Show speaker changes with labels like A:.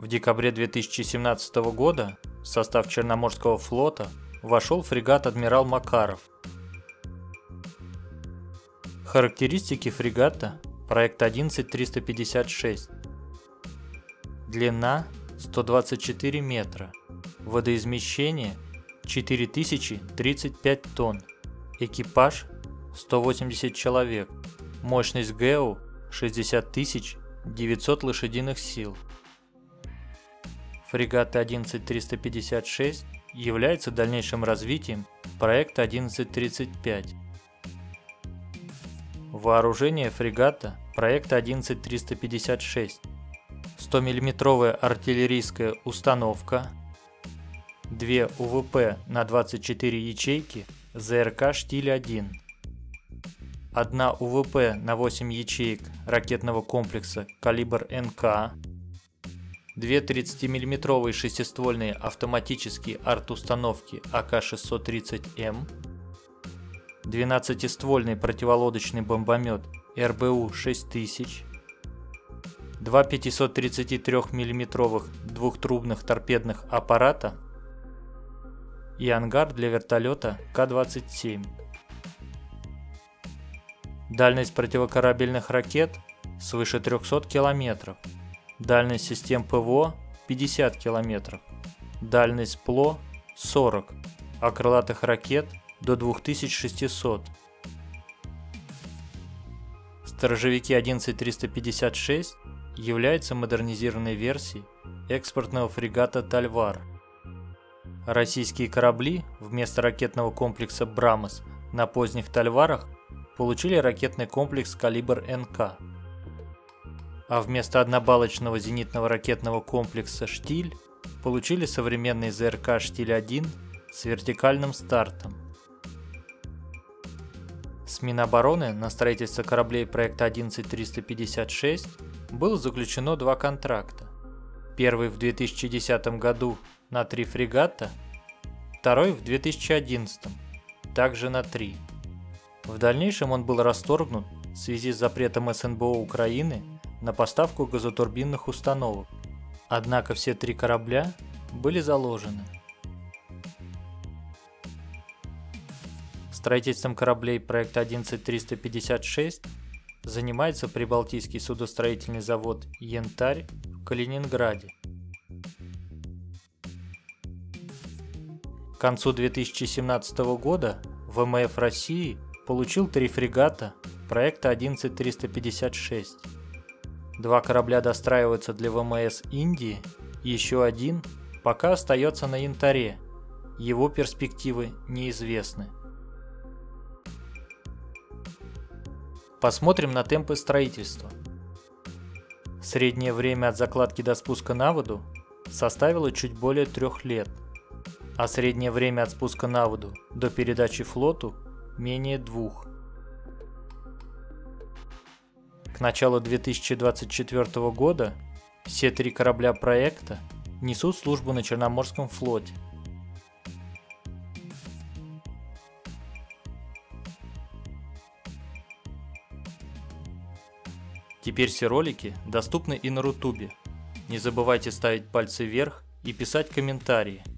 A: В декабре 2017 года в состав Черноморского флота вошел фрегат «Адмирал Макаров». Характеристики фрегата проект 11356. Длина 124 метра. Водоизмещение 4035 тонн. Экипаж 180 человек. Мощность ГЭУ 60 900 лошадиных сил. Фрегат 11356 является дальнейшим развитием проекта 1135. Вооружение фрегата проекта 11356. 100-мм артиллерийская установка, 2 УВП на 24 ячейки ЗРК «Штиль-1», 1 УВП на 8 ячеек ракетного комплекса «Калибр НК», 2 30-мм шестиствольные автоматические арт-установки АК-630М, 12-ствольный противолодочный бомбомет РБУ-6000, 2 533-мм двухтрубных торпедных аппарата и ангар для вертолета К-27. Дальность противокорабельных ракет свыше 300 км, дальность систем ПВО 50 км, дальность ПЛО 40, а крылатых ракет до 2600. Сторожевики 11356 являются модернизированной версией экспортного фрегата «Тальвар». Российские корабли вместо ракетного комплекса «Брамос» на поздних «Тальварах» получили ракетный комплекс «Калибр НК», а вместо однобалочного зенитного ракетного комплекса «Штиль» получили современный ЗРК «Штиль-1» с вертикальным стартом. С Минобороны на строительство кораблей проекта 11356 было заключено 2 контракта. Первый в 2010 году на 3 фрегата, второй в 2011, также на 3. В дальнейшем он был расторгнут в связи с запретом СНБО Украины на поставку газотурбинных установок, однако все 3 корабля были заложены. Строительством кораблей проекта 11356 занимается Прибалтийский судостроительный завод «Янтарь» в Калининграде. К концу 2017 года ВМФ России получил 3 фрегата проекта 11356. 2 корабля достраиваются для ВМС Индии, еще один пока остается на Янтаре, его перспективы неизвестны. Посмотрим на темпы строительства. Среднее время от закладки до спуска на воду составило чуть более 3 лет, а среднее время от спуска на воду до передачи флоту менее 2. К началу 2024 года все 3 корабля проекта несут службу на Черноморском флоте. Теперь все ролики доступны и на Рутубе. Не забывайте ставить пальцы вверх и писать комментарии.